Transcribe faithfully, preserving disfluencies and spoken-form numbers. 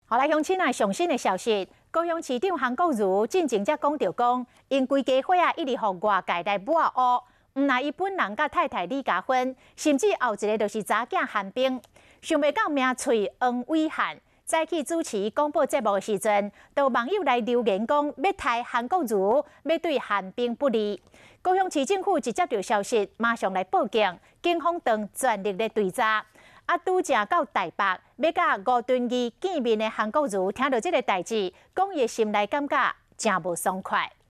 后来乡亲啊，上新的消息，高雄市长韩国瑜进前才讲着讲，因规家伙啊一直互外界来抹黑，毋但伊本人甲太太李嘉芬，甚至后一个就是查囝韩冰，想袂到名喙黄伟汉，早起主持广播节目的时阵，都有网友来留言讲要杀韩国瑜，要对韩冰不利。高雄市政府一接到消息，马上来报警，警方当全力来追查。啊，拄正到台北，要甲吴敦义见面的韩国瑜，听到这个代志，讲伊心内感觉真无爽快。